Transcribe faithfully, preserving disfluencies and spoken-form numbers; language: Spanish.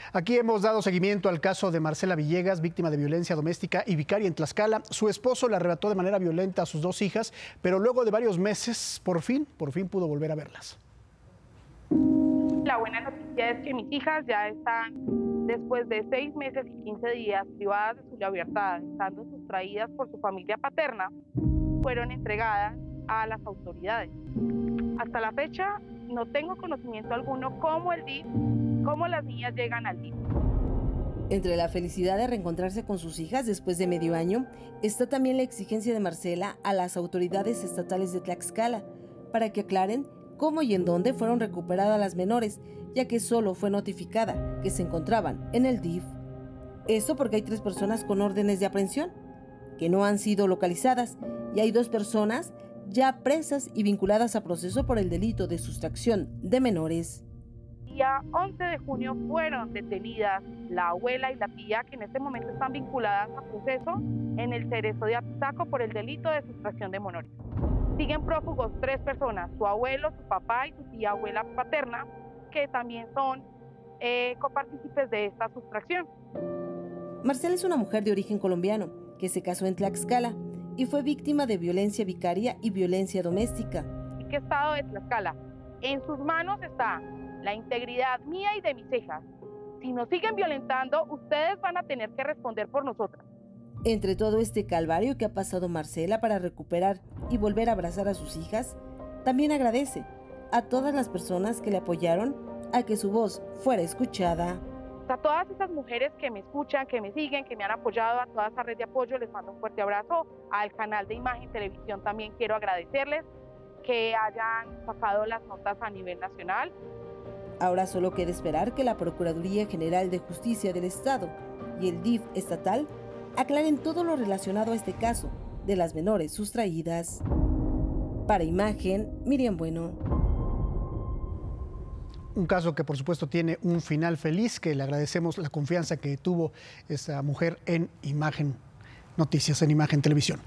Aquí hemos dado seguimiento al caso de Marcela Villegas, víctima de violencia doméstica y vicaria en Tlaxcala. Su esposo le arrebató de manera violenta a sus dos hijas, pero luego de varios meses, por fin, por fin pudo volver a verlas. La buena noticia es que mis hijas ya están, después de seis meses y quince días privadas de su libertad, estando sustraídas por su familia paterna, fueron entregadas a las autoridades. Hasta la fecha no tengo conocimiento alguno cómo el D I F, cómo las niñas llegan al D I F. Entre la felicidad de reencontrarse con sus hijas después de medio año, está también la exigencia de Marcela a las autoridades estatales de Tlaxcala para que aclaren cómo y en dónde fueron recuperadas las menores, ya que solo fue notificada que se encontraban en el D I F. Esto porque hay tres personas con órdenes de aprehensión que no han sido localizadas y hay dos personas ya presas y vinculadas a proceso por el delito de sustracción de menores. El día once de junio fueron detenidas la abuela y la tía, que en este momento están vinculadas a proceso en el Cerezo de Atizaco por el delito de sustracción de menores. Siguen prófugos tres personas, su abuelo, su papá y su tía abuela paterna, que también son eh, copartícipes de esta sustracción. Marcela es una mujer de origen colombiano que se casó en Tlaxcala y fue víctima de violencia vicaria y violencia doméstica. ¿Qué estado de Tlaxcala? En sus manos está la integridad mía y de mis hijas. Si nos siguen violentando, ustedes van a tener que responder por nosotras. Entre todo este calvario que ha pasado Marcela para recuperar y volver a abrazar a sus hijas, también agradece a todas las personas que le apoyaron a que su voz fuera escuchada. A todas esas mujeres que me escuchan, que me siguen, que me han apoyado, a toda esa red de apoyo, les mando un fuerte abrazo. Al canal de Imagen Televisión también quiero agradecerles que hayan sacado las notas a nivel nacional. Ahora solo queda esperar que la Procuraduría General de Justicia del Estado y el D I F estatal aclaren todo lo relacionado a este caso de las menores sustraídas. Para Imagen, Miriam Bueno. Un caso que por supuesto tiene un final feliz, que le agradecemos la confianza que tuvo esta mujer en Imagen Noticias, en Imagen Televisión.